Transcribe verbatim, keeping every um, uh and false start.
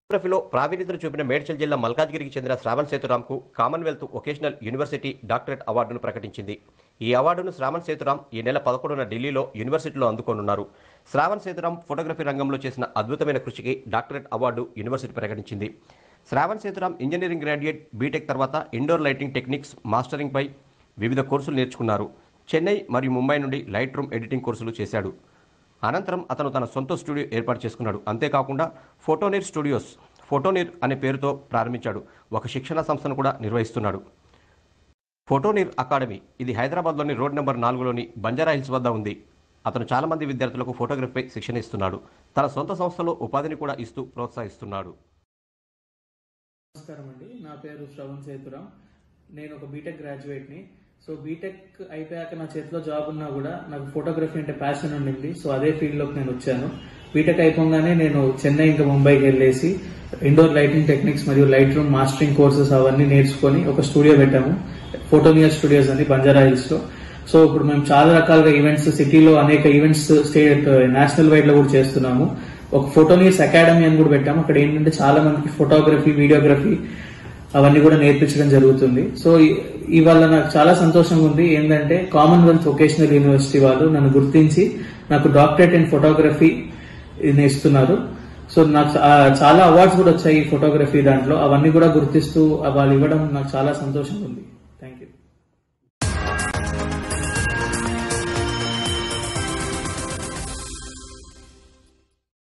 ఫోటోగ్రఫీలో ప్రావీణ్యతను చూపిన మేడ్చల్ జిల్లా మల్కాజ్గిరికి చెందిన శ్రావణ్ సేతురాంకు కామన్వెల్త్ వొకేషనల్ యూనివర్సిటీ డాక్టరేట్ అవార్డును ప్రకటించింది. ఈ అవార్డును శ్రావణ్ సేతురాం ఈ నెల పదకొండున ఢిల్లీలో యూనివర్సిటీలో అందుకోనున్నారు. శ్రావణ్ సేతురాం ఫోటోగ్రఫీ రంగంలో చేసిన అద్భుతమైన కృషికి డాక్టరేట్ అవార్డు యూనివర్సిటీ ప్రకటించింది. Shravan Sethuram engineering graduate, B Tech తర్వాత ఇండోర్ లైటింగ్ టెక్నిక్స్ మాస్టరింగ్పై వివిధ కోర్సులు నేర్చుకున్నారు. చెన్నై మరియు ముంబై నుండి లైట్ రూమ్ ఎడిటింగ్ కోర్సులు చేశాడు. అనంతరం అతను తన సొంత స్టూడియో ఏర్పాటు చేసుకున్నాడు. అంతేకాకుండా ఫోటోనీర్ స్టూడియోస్ ఫోటోనీర్ అనే పేరుతో ప్రారంభించాడు. ఒక శిక్షణ సంస్థను కూడా నిర్వహిస్తున్నాడు. ఫోటోనీర్ అకాడమీ ఇది హైదరాబాద్లోని రోడ్ నెంబర్ నాలుగులోని బంజారా హిల్స్ వద్ద ఉంది. అతను చాలా మంది విద్యార్థులకు ఫోటోగ్రఫీపై శిక్షణ ఇస్తున్నాడు. తన సొంత సంస్థలో ఉపాధిని కూడా ఇస్తూ ప్రోత్సహిస్తున్నాడు. నమస్కారం అండి, నా పేరు శ్రవణ్ సేతురాం. నేను ఒక బీటెక్ గ్రాడ్యుయేట్ని. సో బీటెక్ అయిపోయాక నా చేతిలో జాబ్ ఉన్నా కూడా నాకు ఫోటోగ్రఫీ అంటే ప్యాషన్ ఉండింది. సో అదే ఫీల్డ్లోకి నేను వచ్చాను. బీటెక్ అయిపోగానే నేను చెన్నై ఇంకా ముంబైకి వెళ్ళేసి ఇండోర్ లైటింగ్ టెక్నిక్స్ మరియు లైట్ రూమ్ మాస్టరింగ్ కోర్సెస్ అవన్నీ నేర్చుకొని ఒక స్టూడియో పెట్టాము, ఫోటోనియర్ స్టూడియోస్ అని బంజారా హిల్స్ లో. సో ఇప్పుడు మేము చాలా రకాలుగా ఈవెంట్స్, సిటీలో అనేక ఈవెంట్స్ స్టేట్ నేషనల్ వైడ్ లో కూడా చేస్తున్నాము. ఒక ఫోటోనియర్స్ అకాడమీ అని కూడా పెట్టాము. అక్కడ ఏంటంటే చాలా మందికి ఫోటోగ్రఫీ, వీడియోగ్రఫీ అవన్నీ కూడా నేర్పించడం జరుగుతుంది. సో ఇవాళ నాకు చాలా సంతోషంగా ఉంది. ఏంటంటే కామన్వెల్త్ వొకేషనల్ యూనివర్సిటీ వాళ్ళు నన్ను గుర్తించి నాకు డాక్టరేట్ ఇన్ ఫోటోగ్రఫీ ఇస్తున్నారు. సో నాకు చాలా అవార్డ్స్ కూడా వచ్చాయి ఈ ఫోటోగ్రఫీ దాంట్లో. అవన్నీ కూడా గుర్తిస్తూ వాళ్ళు ఇవ్వడం నాకు చాలా సంతోషంగా ఉంది.